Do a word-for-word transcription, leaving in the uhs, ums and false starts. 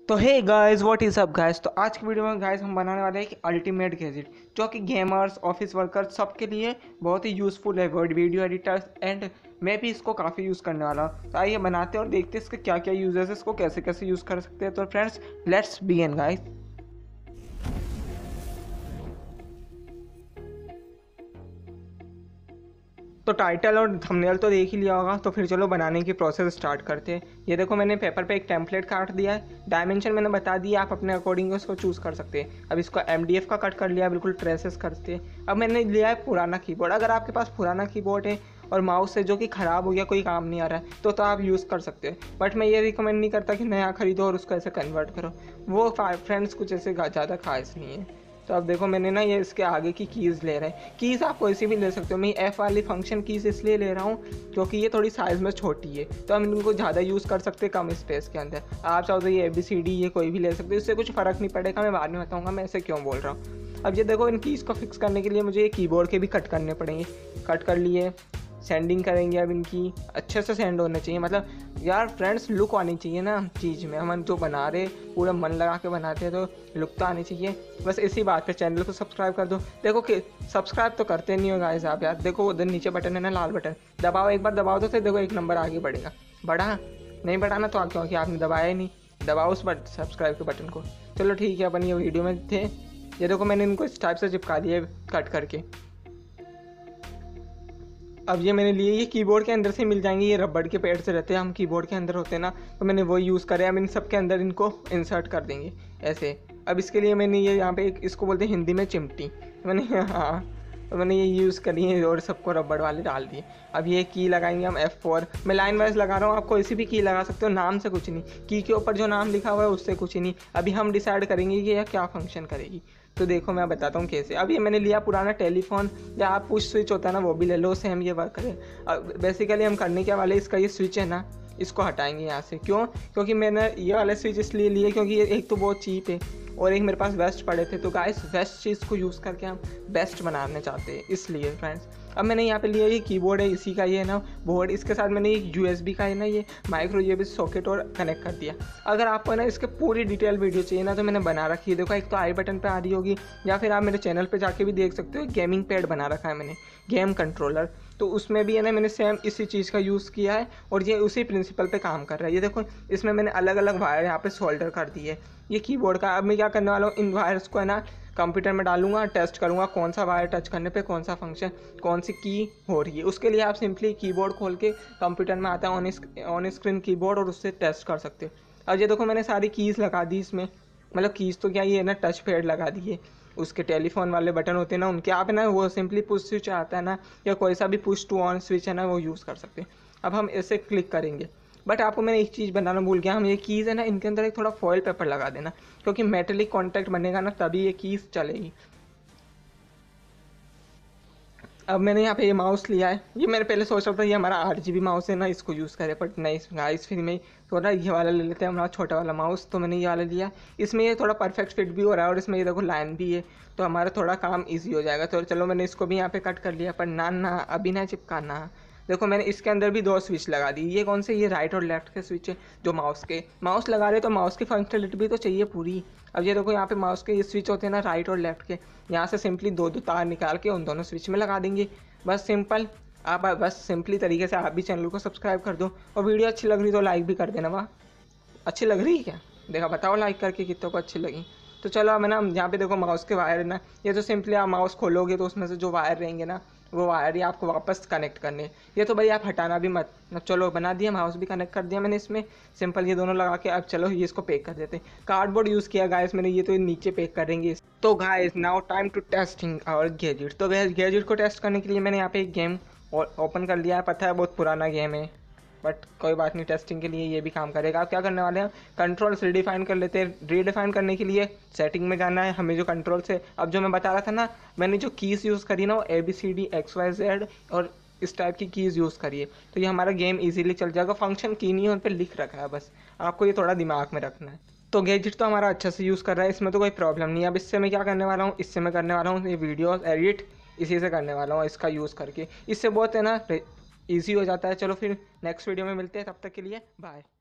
तो hey guys what is up guys. तो आज की वीडियो में गाइस हम बनाने वाले हैं कि अल्टीमेट गैजेट जो कि गेमर्स, ऑफिस वर्कर्स सबके लिए बहुत ही यूज़फुल है, वर्ड वीडियो एडिटर्स एंड मैं भी इसको काफ़ी यूज़ करने वाला हूँ। तो आइए बनाते हैं और देखते हैं इसके क्या क्या यूजेस है, इसको कैसे कैसे यूज़ कर सकते हैं। तो फ्रेंड्स लेट्स बिगिन गाइस। तो टाइटल और थंबनेल तो देख ही लिया होगा, तो फिर चलो बनाने की प्रोसेस स्टार्ट करते हैं। ये देखो मैंने पेपर पे एक टेम्पलेट काट दिया है, डायमेंशन मैंने बता दिया, आप अपने अकॉर्डिंग उसको चूज़ कर सकते हैं। अब इसको एमडीएफ का कट कर लिया, बिल्कुल ट्रेसेस करते हैं। अब मैंने लिया है पुराना कीबोर्ड। अगर आपके पास पुराना कीबोर्ड है और माउस है जो कि ख़राब हो गया, कोई काम नहीं आ रहा है, तो तो आप यूज़ कर सकते हैं। बट मैं ये रिकमेंड नहीं करता कि नया खरीदो और उसको ऐसे कन्वर्ट करो, वो फ्रेंड्स कुछ ऐसे ज़्यादा खास नहीं है। तो अब देखो मैंने ना ये इसके आगे की कीज़ ले रहे हैं। कीज़ आप कोई सी भी ले सकते हो, मैं एफ़ वाली फंक्शन कीज़ इसलिए ले रहा हूँ क्योंकि ये थोड़ी साइज़ में छोटी है, तो हम इनको ज़्यादा यूज़ कर सकते हैं कम स्पेस के अंदर। आप चाहो तो ये ए बी सी डी ये कोई भी ले सकते हो, इससे कुछ फ़र्क नहीं पड़ेगा। मैं बाद में बताऊँगा मैं ऐसे क्यों बोल रहा हूँ। अब ये देखो इन कीज़ को फिक्स करने के लिए मुझे ये कीबोर्ड के भी कट करने पड़ेंगे। कट कर लिए, सेंडिंग करेंगे। अब इनकी अच्छे से सेंड होने चाहिए, मतलब यार फ्रेंड्स लुक आनी चाहिए ना चीज़ में। हम जो बना रहे पूरा मन लगा के बनाते हैं तो लुक तो आनी चाहिए। बस इसी बात पे चैनल को सब्सक्राइब कर दो। देखो कि सब्सक्राइब तो करते नहीं हो गाइस आप यार। देखो उधर नीचे बटन है ना, लाल बटन, दबाओ, एक बार दबाओ तो देखो एक नंबर आगे बढ़ेगा। बढ़ा नहीं बढ़ाना तो क्योंकि आपने दबाया ही नहीं, दबाओ उस बट सब्सक्राइब के बटन को। चलो ठीक है, अपन ये वीडियो में थे। ये देखो मैंने इनको इस टाइप से चिपका दिया कट करके। अब ये मैंने लिए, ये कीबोर्ड के अंदर से मिल जाएंगे, ये रबड़ के पैड से रहते हैं, हम कीबोर्ड के अंदर होते हैं ना, तो मैंने वो यूज़ करे। अब इन सब के अंदर इनको इंसर्ट कर देंगे ऐसे। अब इसके लिए मैंने ये यहाँ पे एक, इसको बोलते हैं हिंदी में चिमटी, तो मैंने हाँ तो मैंने ये यूज़ करी है और सबको रबड़ वाले डाल दिए। अब ये की लगाएंगे हम एफ़ फोर। मैं लाइन वाइज लगा रहा हूँ, आप कोई सी भी की लगा सकते हो, नाम से कुछ नहीं, की के ऊपर जो नाम लिखा हुआ है उससे कुछ नहीं। अभी हम डिसाइड करेंगे कि यह क्या फंक्शन करेगी। तो देखो मैं बताता हूँ कैसे। अब ये मैंने लिया पुराना टेलीफोन, या आप पुश स्विच होता है ना वो भी ले लो, उससे हम ये वर्क करें। अब बेसिकली हम करने के वाले, इसका ये स्विच है ना, इसको हटाएंगे यहाँ से। क्यों? क्योंकि मैंने ये वाला स्विच इसलिए लिए क्योंकि ये एक तो बहुत चीप है और एक मेरे पास बेस्ट पड़े थे। तो गाइस बेस्ट चीज़ को यूज़ करके हम बेस्ट बनाने चाहते हैं, इसलिए फ्रेंड्स। अब मैंने यहाँ पे लिया ये कीबोर्ड है, इसी का ये है ना बोर्ड, इसके साथ मैंने एक यूएसबी का है ना ये माइक्रो यूएसबी सॉकेट और कनेक्ट कर दिया। अगर आपको ना इसके पूरी डिटेल वीडियो चाहिए ना तो मैंने बना रखी है, देखो एक तो आई बटन पे आ रही होगी, या फिर आप मेरे चैनल पे जाके भी देख सकते हो। गेमिंग पैड बना रखा है मैंने, गेम कंट्रोलर, तो उसमें भी है ना मैंने सेम इसी चीज़ का यूज़ किया है और ये उसी प्रिंसिपल पे काम कर रहा है। ये देखो इसमें मैंने अलग अलग वायर यहाँ पे सोल्डर कर दी है ये कीबोर्ड का। अब मैं क्या करने वाला हूँ, इन वायर्स को है ना कंप्यूटर में डालूंगा, टेस्ट करूंगा कौन सा वायर टच करने पे कौन सा फंक्शन, कौन सी की हो रही है। उसके लिए आप सिंपली कीबोर्ड खोल के कंप्यूटर में आता है ऑन ऑन स्क्रीन कीबोर्ड और उससे टेस्ट कर सकते हो। अब ये देखो मैंने सारी कीज़ लगा दी इसमें, मतलब कीज़ तो क्या ये है ना टच पैड लगा दिए। उसके टेलीफोन वाले बटन होते हैं ना उनके, आप है ना वो सिंपली पुश स्विच आता है ना, या कोई सा भी पुश टू ऑन स्विच है ना वो यूज़ कर सकते हैं। अब हम ऐसे क्लिक करेंगे। बट आपको मैंने एक चीज़ बनाना भूल गया, हम ये कीज़ है ना इनके अंदर एक थोड़ा फॉयल पेपर लगा देना, क्योंकि मेटेलिक कॉन्टैक्ट बनेगा ना तभी ये कीज़ चलेगी। अब मैंने यहाँ पे ये माउस लिया है, ये मैंने पहले सोच रहा था ये हमारा आठ जी बी माउस है ना इसको यूज़ करें, बट नहीं गाइस फिर में थोड़ा ये वाला ले लेते हैं हमारा छोटा वाला माउस। तो मैंने ये वाला लिया, इसमें ये थोड़ा परफेक्ट फिट भी हो रहा है और इसमें ये देखो लाइन भी है, तो हमारा थोड़ा काम ईजी हो जाएगा। तो चलो मैंने इसको भी यहाँ पे कट कर लिया, पर ना ना अभी ना चिपकाना। देखो मैंने इसके अंदर भी दो स्विच लगा दी। ये कौन से, ये राइट और लेफ्ट के स्विच है जो माउस के, माउस लगा रहे तो माउस की फंक्शनलिटी भी तो चाहिए पूरी। अब ये देखो यहाँ पे माउस के ये स्विच होते हैं ना राइट और लेफ्ट के, यहाँ से सिंपली दो दो तार निकाल के उन दोनों स्विच में लगा देंगे, बस सिंपल। आप बस सिंपली तरीके से आप भी चैनल को सब्सक्राइब कर दो और वीडियो अच्छी लग रही तो लाइक भी कर देना। वाह अच्छी लग रही है क्या, देखा बताओ लाइक करके कितनों को अच्छी लगी। तो चलो अब ना यहाँ पे देखो माउस के वायर है ना, ये तो सिंपली आप माउस खोलोगे तो उसमें से जो वायर रहेंगे ना वो वायर ही आपको वापस कनेक्ट करने, ये तो भाई आप हटाना भी मत। अब चलो बना दिया, माउस भी कनेक्ट कर दिया मैंने इसमें सिंपल ये दोनों लगा के। अब चलो ये इसको पैक कर देते हैं। कार्डबोर्ड यूज़ किया गाइस मैंने, ये तो नीचे पैक करेंगे। तो guys now time to testing our gadget. तो गैजेट को टेस्ट करने के लिए मैंने यहाँ पे एक गेम ओपन कर लिया है, पता है बहुत पुराना गेम है बट कोई बात नहीं, टेस्टिंग के लिए ये भी काम करेगा। आप क्या करने वाले हैं, कंट्रोल्स रीडिफाइन कर लेते हैं। रीडिफाइन करने के लिए सेटिंग में जाना है हमें, जो कंट्रोल से अब जो मैं बता रहा था ना, मैंने जो कीज़ यूज़ करी ना वो A B C D X Y Z और इस टाइप की कीज़ यूज़ करिए, तो ये हमारा गेम इजीली चल जाएगा। फंक्शन की नहीं है उन पर लिख रखा है, बस आपको ये थोड़ा दिमाग में रखना है। तो गैजेट तो हमारा अच्छा से यूज़ कर रहा है, इसमें तो कोई प्रॉब्लम नहीं है। अब इससे मैं क्या करने वाला हूँ, इससे मैं करने वाला हूँ ये वीडियो एडिट, इसी से करने वाला हूँ इसका यूज़ करके। इससे बहुत है ना ईजी हो जाता है। चलो फिर नेक्स्ट वीडियो में मिलते हैं, तब तक के लिए बाय।